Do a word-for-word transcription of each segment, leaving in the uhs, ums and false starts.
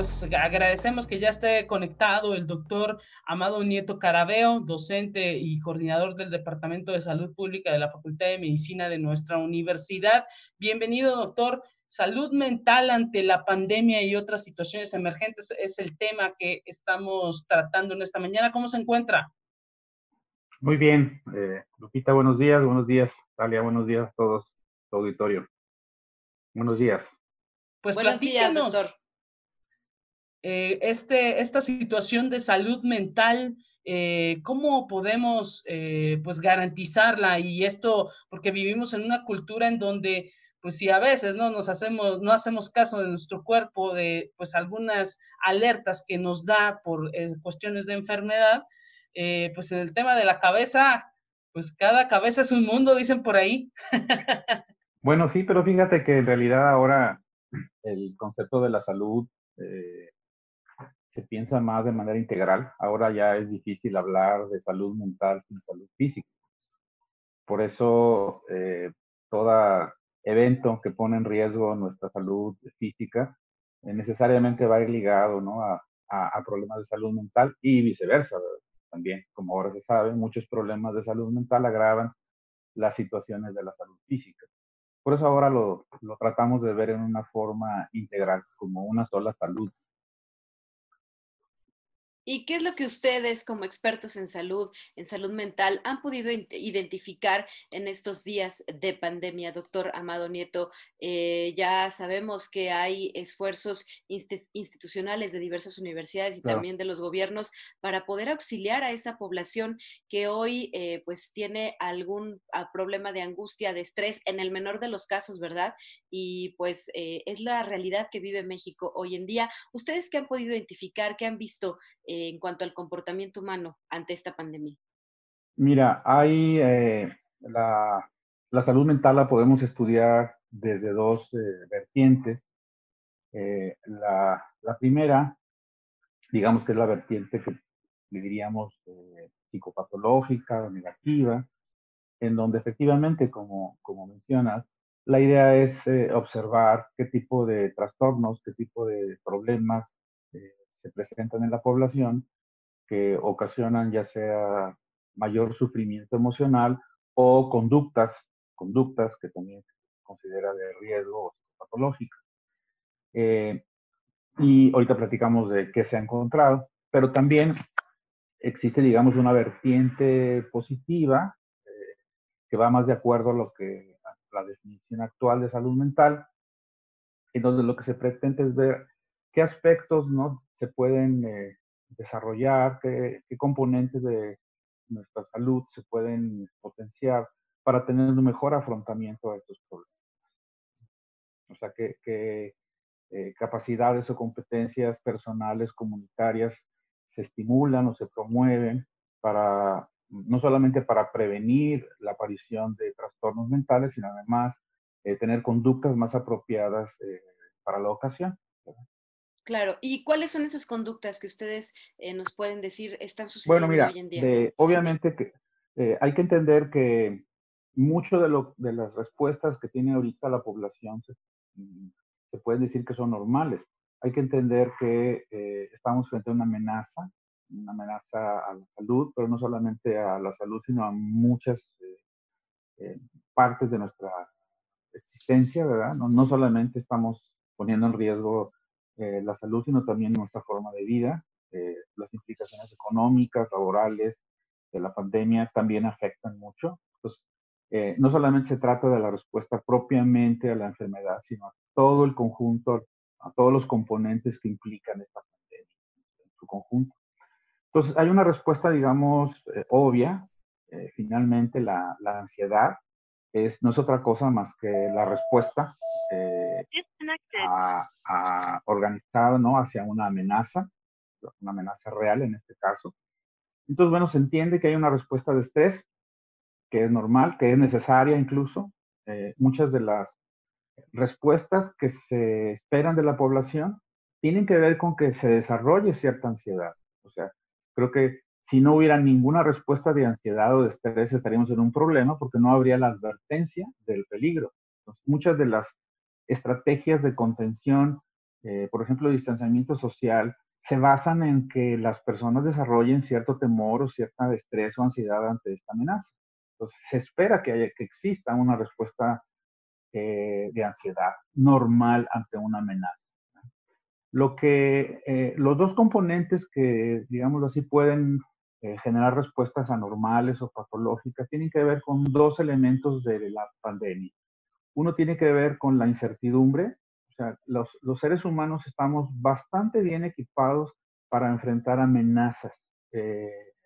pues agradecemos que ya esté conectado el doctor Amado Nieto Carabeo, docente y coordinador del Departamento de Salud Pública de la Facultad de Medicina de nuestra universidad. Bienvenido, doctor. Salud mental ante la pandemia y otras situaciones emergentes es el tema que estamos tratando en esta mañana. ¿Cómo se encuentra? Muy bien, eh, Lupita, buenos días, buenos días, Talia, buenos días a todos, tu auditorio. Buenos días. Pues Buenos días, platíquenos doctor. eh, este, esta situación de salud mental, eh, ¿cómo podemos eh, pues garantizarla? Y esto, porque vivimos en una cultura en donde, pues si a veces no nos hacemos, no hacemos caso de nuestro cuerpo, de pues algunas alertas que nos da por eh, cuestiones de enfermedad, eh, pues en el tema de la cabeza, pues cada cabeza es un mundo, dicen por ahí. Bueno, sí, pero fíjate que en realidad ahora el concepto de la salud eh, se piensa más de manera integral. Ahora ya es difícil hablar de salud mental sin salud física. Por eso, eh, todo evento que pone en riesgo nuestra salud física eh, necesariamente va a ir ligado, ¿no? a, a, a problemas de salud mental y viceversa, ¿verdad? También, como ahora se sabe, muchos problemas de salud mental agravan las situaciones de la salud física. Por eso ahora lo, lo tratamos de ver en una forma integral, como una sola salud. ¿Y qué es lo que ustedes, como expertos en salud, en salud mental, han podido identificar en estos días de pandemia, doctor Amado Nieto? Eh, ya sabemos que hay esfuerzos institucionales de diversas universidades y Claro. también de los gobiernos para poder auxiliar a esa población que hoy eh, pues tiene algún problema de angustia, de estrés, en el menor de los casos, ¿verdad? Y pues eh, es la realidad que vive México hoy en día. ¿Ustedes qué han podido identificar, qué han visto eh, en cuanto al comportamiento humano ante esta pandemia? Mira, hay eh, la, la salud mental la podemos estudiar desde dos eh, vertientes. Eh, la, la primera, digamos que es la vertiente que le diríamos eh, psicopatológica o negativa, en donde efectivamente, como, como mencionas, la idea es eh, observar qué tipo de trastornos, qué tipo de problemas eh, se presentan en la población que ocasionan ya sea mayor sufrimiento emocional o conductas, conductas que también se considera de riesgo o psicopatológica. Eh, y ahorita platicamos de qué se ha encontrado, pero también existe, digamos, una vertiente positiva eh, que va más de acuerdo a lo que a la definición actual de salud mental, en donde lo que se pretende es ver qué aspectos no se pueden eh, desarrollar, qué, qué componentes de nuestra salud se pueden potenciar para tener un mejor afrontamiento a estos problemas. O sea, qué, qué eh, capacidades o competencias personales, comunitarias, se estimulan o se promueven para, no solamente para prevenir la aparición de trastornos mentales, sino además eh, tener conductas más apropiadas eh, para la ocasión. Claro, ¿y cuáles son esas conductas que ustedes eh, nos pueden decir están Bueno, sucediendo mira, hoy en día? de, obviamente que eh, hay que entender que mucho de, lo, de las respuestas que tiene ahorita la población se, mm, se puede decir que son normales. Hay que entender que eh, estamos frente a una amenaza, una amenaza a la salud, pero no solamente a la salud, sino a muchas eh, eh, partes de nuestra existencia, ¿verdad? No, no solamente estamos poniendo en riesgo eh, la salud, sino también nuestra forma de vida. Eh, las implicaciones económicas, laborales de la pandemia también afectan mucho. Entonces, eh, no solamente se trata de la respuesta propiamente a la enfermedad, sino a todo el conjunto, a todos los componentes que implican esta pandemia en su conjunto. Entonces, hay una respuesta, digamos, eh, obvia. Eh, finalmente, la, la ansiedad es, no es otra cosa más que la respuesta eh, a, a organizada, ¿no? Hacia una amenaza, una amenaza real en este caso. Entonces, bueno, se entiende que hay una respuesta de estrés, que es normal, que es necesaria incluso. Eh, muchas de las respuestas que se esperan de la población tienen que ver con que se desarrolle cierta ansiedad. O sea, creo que si no hubiera ninguna respuesta de ansiedad o de estrés, estaríamos en un problema porque no habría la advertencia del peligro. Entonces, muchas de las estrategias de contención eh, por ejemplo, el distanciamiento social, se basan en que las personas desarrollen cierto temor o cierta estrés o ansiedad ante esta amenaza. Entonces, se espera que, haya, que exista una respuesta eh, de ansiedad normal ante una amenaza. Lo que, eh, los dos componentes que, digámoslo así, pueden eh, generar respuestas anormales o patológicas tienen que ver con dos elementos de la pandemia. Uno tiene que ver con la incertidumbre. O sea, los, los seres humanos estamos bastante bien equipados para enfrentar amenazas eh,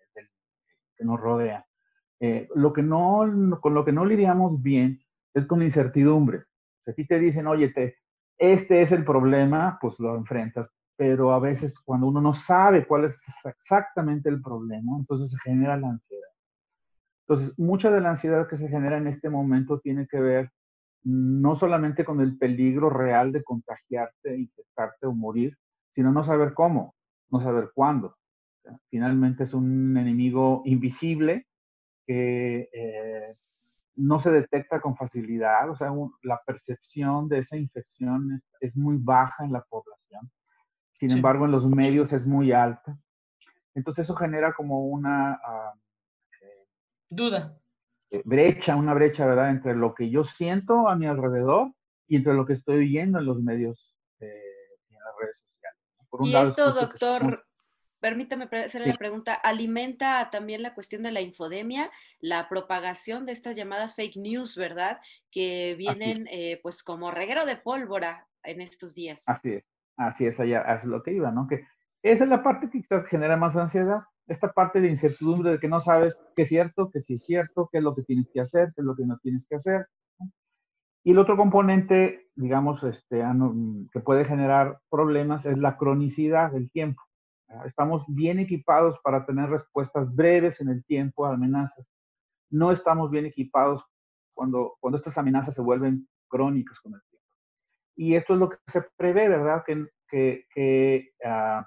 que nos rodean. Eh, lo que no, con lo que no lidiamos bien es con la incertidumbre. Si a ti te dicen, oye, te, este es el problema, pues lo enfrentas. Pero a veces cuando uno no sabe cuál es exactamente el problema, entonces se genera la ansiedad. Entonces, mucha de la ansiedad que se genera en este momento tiene que ver no solamente con el peligro real de contagiarte, infectarte o morir, sino no saber cómo, no saber cuándo. O sea, finalmente es un enemigo invisible que eh, no se detecta con facilidad, o sea, un, la percepción de esa infección es, es, muy baja en la población, sin Sí. embargo en los medios es muy alta. Entonces eso genera como una uh, eh, duda. brecha, una brecha, ¿verdad?, entre lo que yo siento a mi alrededor y entre lo que estoy oyendo en los medios eh, y en las redes sociales. Por un y lado, esto, escucho que estamos... doctor, permítame hacerle Sí. la pregunta, ¿alimenta también la cuestión de la infodemia, la propagación de estas llamadas fake news, verdad? Que vienen eh, pues como reguero de pólvora en estos días. Así es, así es, allá es lo que iba, ¿no? Que esa es la parte que quizás genera más ansiedad, esta parte de incertidumbre de que no sabes qué es cierto, qué sí es cierto, qué es lo que tienes que hacer, qué es lo que no tienes que hacer, ¿no? Y el otro componente, digamos, este, que puede generar problemas es la cronicidad del tiempo. Estamos bien equipados para tener respuestas breves en el tiempo a amenazas. No estamos bien equipados cuando, cuando estas amenazas se vuelven crónicas con el tiempo. Y esto es lo que se prevé, ¿verdad? Que, que, que uh,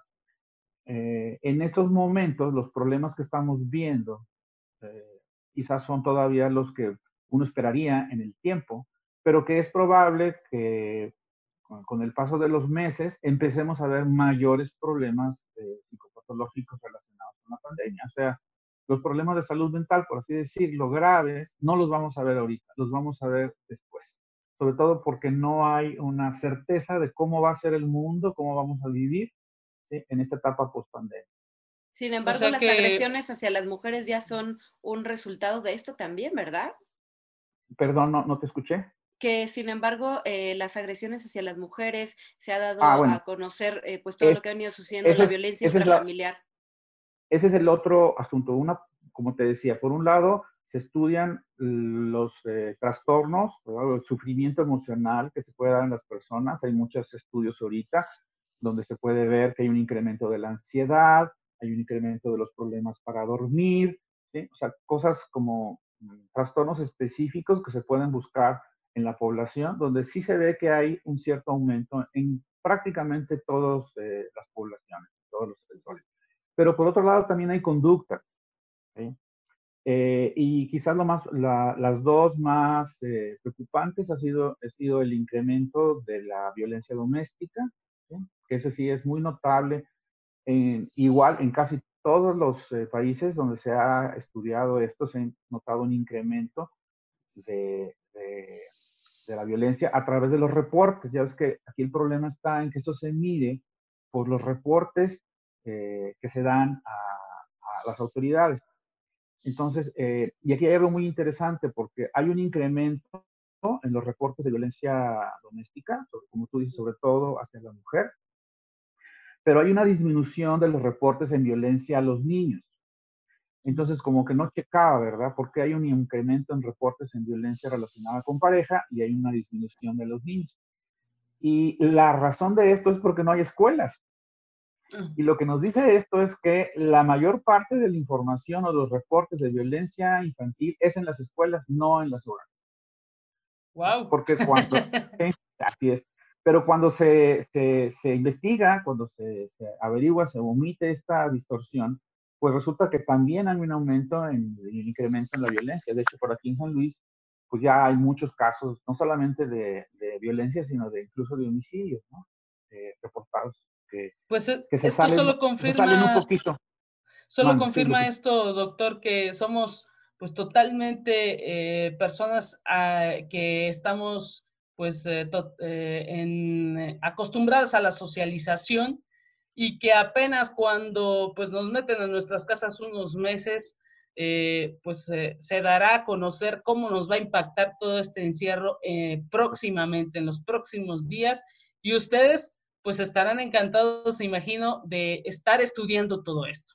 eh, en estos momentos los problemas que estamos viendo eh, quizás son todavía los que uno esperaría en el tiempo, pero que es probable que con, con el paso de los meses empecemos a ver mayores problemas eh, psicopatológicos relacionados con la pandemia. O sea, los problemas de salud mental, por así decirlo, graves, no los vamos a ver ahorita, los vamos a ver después. Sobre todo porque no hay una certeza de cómo va a ser el mundo, cómo vamos a vivir, ¿sí?, en esta etapa post-pandemia. Sin embargo, o sea las que... agresiones hacia las mujeres ya son un resultado de esto también, ¿verdad? Perdón, no, no te escuché. Que sin embargo eh, las agresiones hacia las mujeres se ha dado ah, bueno, a conocer eh, pues todo es, lo que ha venido sucediendo, eso la es, violencia esa es la, intrafamiliar. Ese es el otro asunto. Una, como te decía, por un lado se estudian los eh, trastornos, ¿verdad?, el sufrimiento emocional que se puede dar en las personas. Hay muchos estudios ahorita donde se puede ver que hay un incremento de la ansiedad, hay un incremento de los problemas para dormir, ¿sí? O sea, cosas como trastornos específicos que se pueden buscar en la población, donde sí se ve que hay un cierto aumento en prácticamente todas eh, las poblaciones, todos los sectores. Pero por otro lado también hay conductas, ¿sí? Eh, y quizás lo más, la, las dos más eh, preocupantes ha sido, ha sido el incremento de la violencia doméstica, ¿sí?, que ese sí es muy notable, en, igual en casi todos los eh, países donde se ha estudiado esto, se ha notado un incremento de, de, de la violencia a través de los reportes. Ya ves que aquí el problema está en que esto se mide por los reportes eh, que se dan a, a las autoridades. Entonces, eh, y aquí hay algo muy interesante porque hay un incremento en los reportes de violencia doméstica, sobre, como tú dices, sobre todo hacia la mujer, pero hay una disminución de los reportes en violencia a los niños. Entonces, como que no checaba, ¿verdad? Porque hay un incremento en reportes en violencia relacionada con pareja y hay una disminución de los niños. Y la razón de esto es porque no hay escuelas. Y lo que nos dice esto es que la mayor parte de la información o los reportes de violencia infantil es en las escuelas, no en las hogares. Wow. Porque cuando, sí, así es, pero cuando se, se, se investiga, cuando se, se averigua, se omite esta distorsión, pues resulta que también hay un aumento en el incremento en la violencia. De hecho, por aquí en San Luis, pues ya hay muchos casos, no solamente de, de violencia, sino de incluso de homicidios, ¿no? eh, reportados que, pues que se, esto salen, solo confirma, se salen un poquito. Solo Man, confirma sí, esto, doctor, que somos pues totalmente eh, personas a, que estamos pues eh, to, eh, en, eh, acostumbradas a la socialización y que apenas cuando pues nos meten en nuestras casas unos meses, eh, pues eh, se dará a conocer cómo nos va a impactar todo este encierro eh, próximamente, en los próximos días, y ustedes pues estarán encantados, imagino, de estar estudiando todo esto.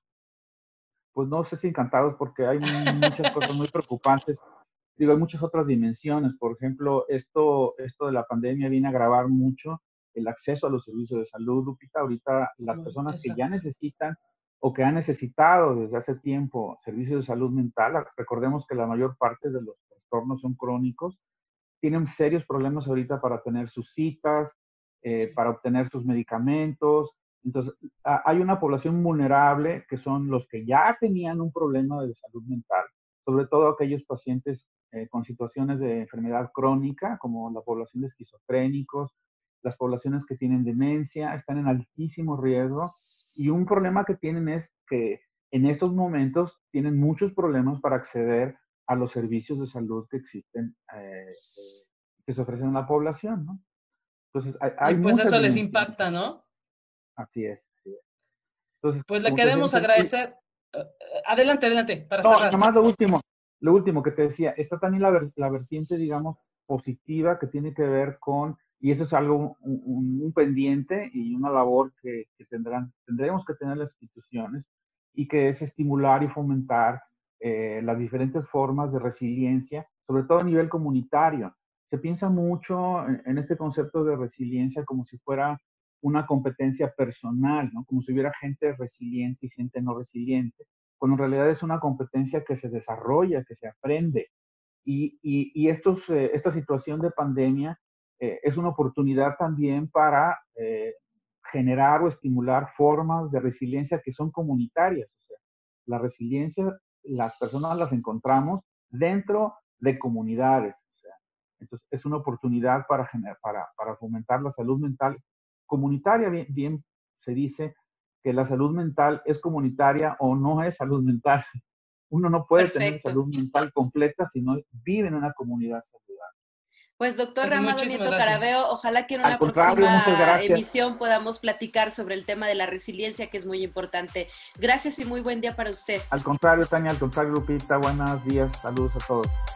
Pues no sé si encantados, porque hay muchas cosas muy preocupantes. Digo, hay muchas otras dimensiones. Por ejemplo, esto, esto de la pandemia viene a agravar mucho el acceso a los servicios de salud, Lupita. Ahorita las personas que ya Exacto. necesitan o que han necesitado desde hace tiempo servicios de salud mental, recordemos que la mayor parte de los trastornos son crónicos, tienen serios problemas ahorita para tener sus citas, eh, Sí. para obtener sus medicamentos. Entonces, a, hay una población vulnerable que son los que ya tenían un problema de salud mental, sobre todo aquellos pacientes eh, con situaciones de enfermedad crónica, como la población de esquizofrénicos, las poblaciones que tienen demencia, están en altísimo riesgo. Y un problema que tienen es que en estos momentos tienen muchos problemas para acceder a los servicios de salud que existen, eh, eh, que se ofrecen a la población, ¿no? Entonces, hay, Y hay pues muchas eso les dimensiones. impacta, ¿no? Así es, así es. Entonces, Pues le como te decía, queremos Michelle, agradecer. Uh, adelante, adelante, para no, y cerrar. nomás lo último, lo último que te decía, está también la, ver, la vertiente, digamos, positiva que tiene que ver con, y eso es algo, un, un, un pendiente y una labor que, que tendrán, tendremos que tener las instituciones, y que es estimular y fomentar eh, las diferentes formas de resiliencia, sobre todo a nivel comunitario. Se piensa mucho en, en este concepto de resiliencia como si fuera una competencia personal, ¿no? Como si hubiera gente resiliente y gente no resiliente, cuando en realidad es una competencia que se desarrolla, que se aprende. Y, y, y estos, eh, esta situación de pandemia eh, es una oportunidad también para eh, generar o estimular formas de resiliencia que son comunitarias. O sea, la resiliencia, las personas las encontramos dentro de comunidades. O sea, entonces, es una oportunidad para, generar, para, para fomentar la salud mental comunitaria. Bien, bien se dice que la salud mental es comunitaria o no es salud mental. Uno no puede tener Perfecto. salud mental completa si no vive en una comunidad saludable. Pues doctor Pues Amado muchísimas Nieto gracias. Carabeo, ojalá que en Al una contrario, muchas próxima gracias. emisión podamos platicar sobre el tema de la resiliencia, que es muy importante. Gracias y muy buen día para usted. Al contrario, Tania, al contrario, Lupita, buenos días, saludos a todos.